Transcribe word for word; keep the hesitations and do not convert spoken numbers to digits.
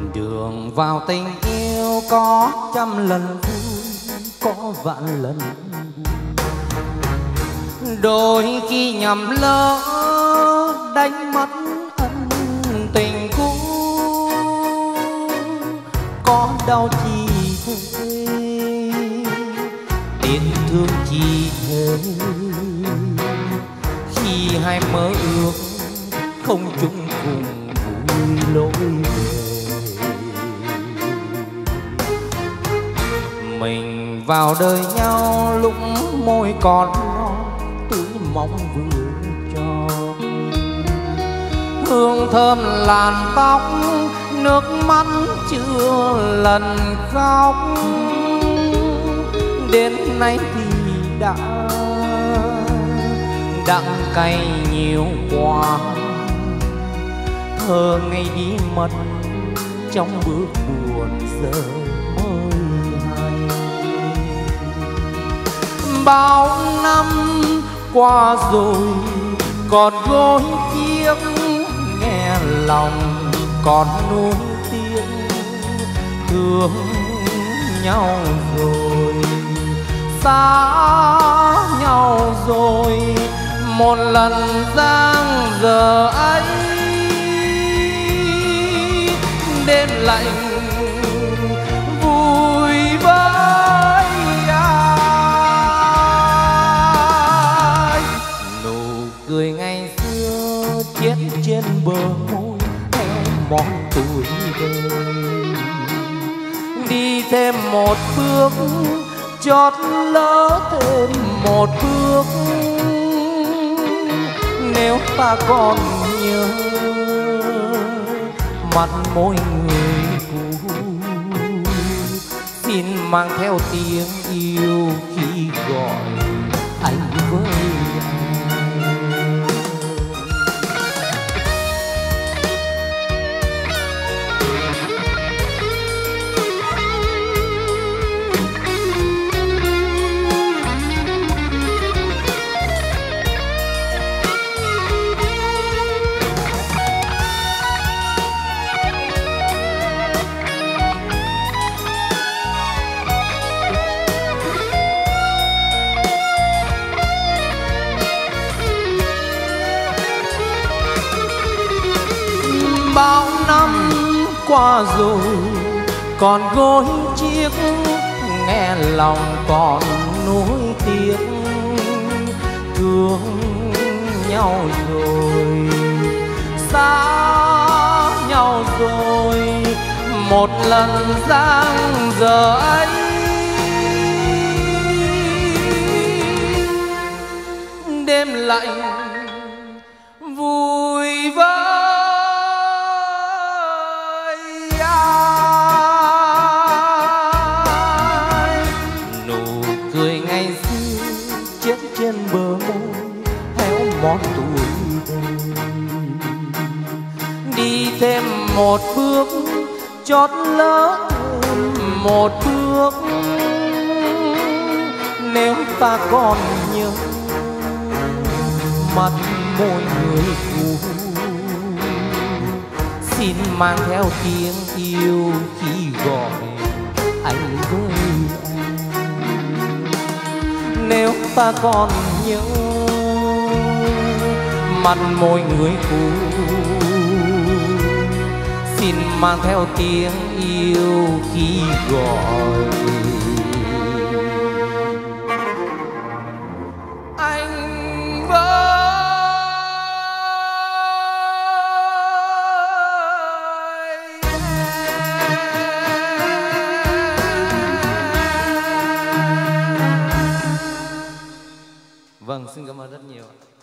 Đường vào tình yêu có trăm lần vui, có vạn lần buồn. Đôi khi nhầm lỡ đánh mất ân tình cũ, có đau chi thế, tiếc thương chi thế. Khi hai mơ ước không chung cùng vui lối về, mình vào đời nhau lúc môi còn lo tưới mong vừa cho. Hương thơm làn tóc, nước mắt chưa lần khóc. Đến nay thì đã đắng cay nhiều quá, thơ ngày đi mất trong bước buồn giờ mới hay. Bao năm qua rồi còn gối chiếc, nghe lòng còn nuối tiếc. Thương nhau rồi, xa nhau rồi, một lần giang giờ ấy. Đêm lạnh vui với ai, nụ cười ngày xưa chết trên bờ môi theo mòn tuổi đời. Đi thêm một bước chót lỡ thêm một bước, nếu ta còn nhớ mặt môi người cũ. Xin mang theo tiếng yêu khi gọi anh với anh. Bao năm qua rồi còn gối chiếc, nghe lòng còn nuối tiếc. Thương nhau rồi, xa nhau rồi, một lần giang giờ ấy. Đêm lạnh vui với trên bờ môi héo mòn tuổi đời. Đi thêm một bước chót lỡ thêm một bước, nếu ta còn nhớ mặt môi người cũ. Xin mang theo tiếng yêu khi gọi anh với anh, nếu ta còn nhớ mặt môi người cũ. Xin mang theo tiếng yêu khi gọi anh với. Vâng, xin cảm ơn rất nhiều.